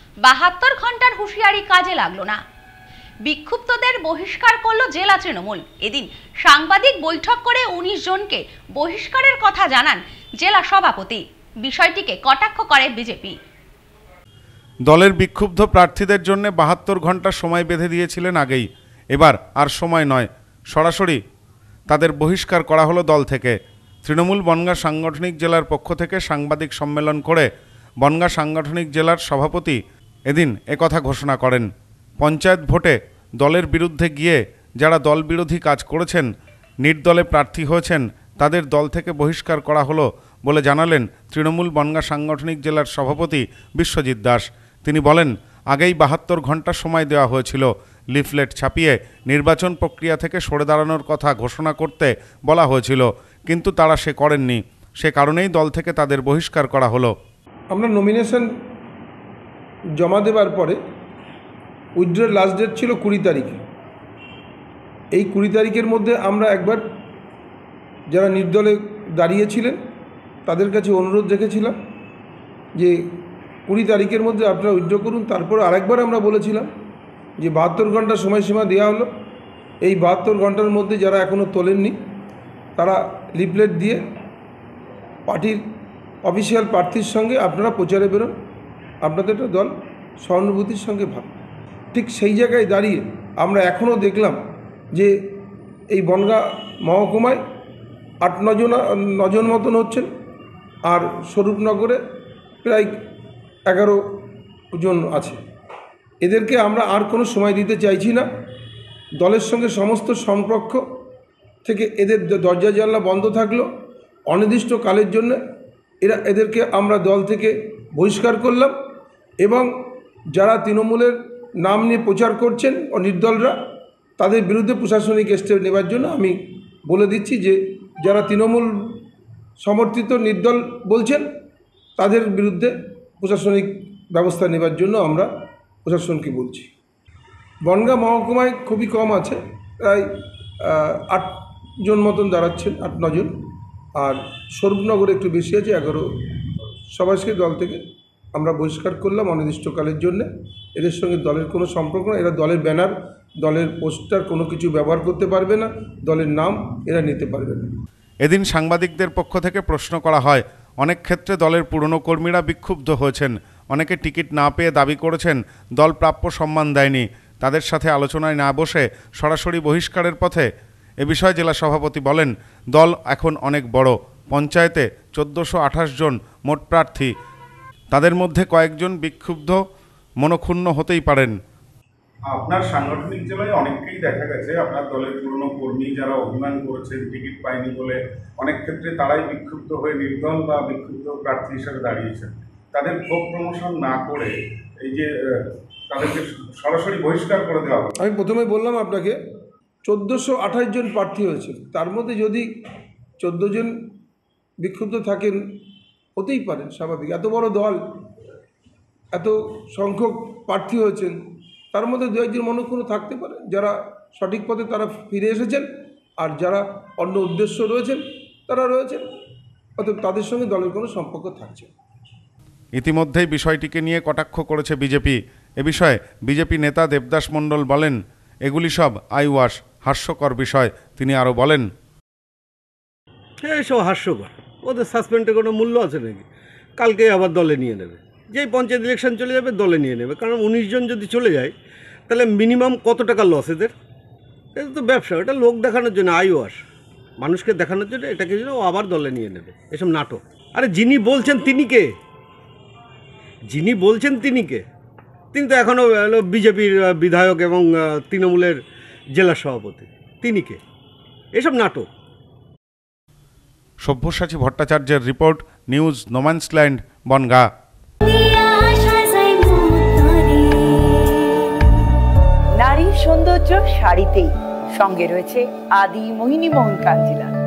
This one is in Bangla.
72 ঘন্টার হুঁশিয়ারি কাজে লাগলো না। বিক্ষুব্ধদের বহিষ্কার করল জেলা তৃণমূল। এদিন সাংবাদিক বৈঠক করে 19 জনকে বহিষ্কারের কথা জানান জেলা সভাপতি। বিষয়টিকে কটাক্ষ করে বিজেপি। দলের বিক্ষুব্ধ প্রার্থীদের জন্য 72 ঘন্টা সময় বেঁধে দিয়েছিলেন আগেই। এবার আর সময় নয়, সরাসরি তাদের বহিষ্কার করা হলো দল থেকে। তৃণমূল বনগাঁ সাংগঠনিক জেলার পক্ষ থেকে সাংবাদিক সম্মেলন করে বনগাঁ সাংগঠনিক জেলার সভাপতি এদিন একথা ঘোষণা করেন। পঞ্চায়েত ভোটে দলের বিরুদ্ধে গিয়ে যারা দল বিরোধী কাজ করেছেন, নির্দলে প্রার্থী হয়েছেন, তাদের দল থেকে বহিষ্কার করা হলো বলে জানালেন তৃণমূল বনগাঁ সাংগঠনিক জেলার সভাপতি বিশ্বজিৎ দাস। তিনি বলেন, আগেই 72 ঘন্টা সময় দেওয়া হয়েছিল। লিফলেট ছাপিয়ে নির্বাচন প্রক্রিয়া থেকে সরে দাঁড়ানোর কথা ঘোষণা করতে বলা হয়েছিল, কিন্তু তারা সে করেননি। সে কারণেই দল থেকে তাদের বহিষ্কার করা হলো। আমরা নমিনেশন জমা দেওয়ার পরে উইথড্রর লাস্ট ডেট ছিল 20 তারিখে। এই 20 তারিখের মধ্যে আমরা একবার যারা নির্দলে দাঁড়িয়েছিলেন তাদের কাছে অনুরোধ রেখেছিলাম যে 20 তারিখের মধ্যে আপনারা উইথড্র করুন। তারপর আরেকবার আমরা বলেছিলাম যে 72 ঘন্টা সময়সীমা দেওয়া হলো। এই 72 ঘন্টার মধ্যে যারা এখনও তোলেননি তারা লিফলেট দিয়ে পার্টির অফিসিয়াল প্রার্থীর সঙ্গে আপনারা প্রচারে বেরোন, আপনাদের একটা দল সহানুভূতির সঙ্গে ভাব। ঠিক সেই জায়গায় দাঁড়িয়ে আমরা এখনও দেখলাম যে এই বনগাঁ মহকুমায় 8-9 জন মতন হচ্ছেন, আর স্বরূপনগরে প্রায় 11 জন আছে। এদেরকে আমরা আর কোনো সময় দিতে চাইছি না। দলের সঙ্গে সমস্ত সম্পর্ক থেকে এদের দরজা জানলা বন্ধ থাকলো অনির্দিষ্টকালের জন্য। এদেরকে আমরা দল থেকে বহিষ্কার করলাম এবং যারা তৃণমূলের নাম নিয়ে প্রচার করছেন ও নির্দলরা, তাদের বিরুদ্ধে প্রশাসনিক স্টেপ নেবার জন্য আমি বলে দিচ্ছি যে যারা তৃণমূল সমর্থিত নির্দল বলছেন তাদের বিরুদ্ধে প্রশাসনিক ব্যবস্থা নেবার জন্য আমরা প্রশাসনকে বলছি। বনগাঁ মহকুমায় খুবই কম আছে, প্রায় 8 জন মতন দাঁড়াচ্ছেন, 8-9 জন। আর স্বরূপনগরে একটু বেশি আছে, 11। সবাইকে দল থেকে আমরা বহিষ্কার করলাম অনির্দিষ্টকালের জন্য। এদের সঙ্গে দলের কোনো সম্পর্ক না। এরা দলের ব্যানার, দলের পোস্টার কোনো কিছু ব্যবহার করতে পারবে না, দলের নাম এরা নিতে পারবে না। এদিন সাংবাদিকদের পক্ষ থেকে প্রশ্ন করা হয়, অনেক ক্ষেত্রে দলের পুরনো কর্মীরা বিক্ষুব্ধ হয়েছেন, অনেকে টিকিট না পেয়ে দাবি করেছেন দল প্রাপ্য সম্মান দেয়নি। তাদের সাথে আলোচনায় না বসে সরাসরি বহিষ্কারের পথে। এ বিষয়ে জেলা সভাপতি বলেন, দল এখন অনেক বড়। পঞ্চায়েতে 1428 জন মোট প্রার্থী, তাদের মধ্যে কয়েকজন বিক্ষুব্ধ মনক্ষুণ্ণ হতেই পারেন। আপনার সাংগঠনিক জেলায় অনেককেই দেখা গেছে আপনার দলের পুরনো কর্মী যারা অভিমান করেছেন টিকিট পায়নি বলে, অনেক ক্ষেত্রে তারাই বিক্ষুব্ধ হয়ে নির্দল বা বিক্ষুব্ধ প্রার্থী হিসেবে দাঁড়িয়েছেন। তাদের ক্ষোভ প্রমোশন না করে এই যে তাদেরকে সরাসরি বহিষ্কার করে দেওয়া হবে। আমি প্রথমে বললাম আপনাকে 1428 জন প্রার্থী হয়েছে, তার মধ্যে যদি 14 জন বিক্ষুব্ধ থাকেন হতেই পারেন, স্বাভাবিক। এত বড় দল, এত সংখ্যক প্রার্থী হয়েছেন, তার মধ্যে 2-1 জন মনক্ষুণ্ণ থাকতে পারে। যারা সঠিক পথে তারা ফিরে এসেছেন, আর যারা অন্য উদ্দেশ্য রয়েছেন তারা রয়েছেন, অতএব তাদের সঙ্গে দলের কোনো সম্পর্ক থাকছে। ইতিমধ্যেই বিষয়টিকে নিয়ে কটাক্ষ করেছে বিজেপি। এ বিষয়ে বিজেপি নেতা দেবদাস মণ্ডল বলেন, এগুলি সব আইওয়াশ, হাস্যকর বিষয়। তিনি আরও বলেন, এসব হাস্যকর, ওদের সাসপেন্ডের কোনো মূল্য আছে নাকি? কালকে আবার দলে নিয়ে নেবে, যেই পঞ্চায়েত ইলেকশন চলে যাবে দলে নিয়ে নেবে। কারণ 19 জন যদি চলে যায় তাহলে মিনিমাম কত টাকা লস এদের? এটা তো ব্যবসা, এটা লোক দেখানোর জন্য, আইওয়াশ, মানুষকে দেখানোর জন্য এটাকে জন্য ও আবার দলে নিয়ে নেবে। এসব নাটক। আরে যিনি বলছেন তিনি কে? যিনি বলছেন তিনি কে? তিনি তো এখনও বিজেপির বিধায়ক এবং তৃণমূলের জেলা সভাপতি। তিনি কে? এসব নাটক। সব্যসাচী ভট্টাচার্যের রিপোর্ট, নিউজ নোম্যান্সল্যান্ড, বনগাঁ। নারীর সৌন্দর্য শাড়িতেই, সঙ্গে রয়েছে আদি মোহিনী মোহন কাঞ্জিলা।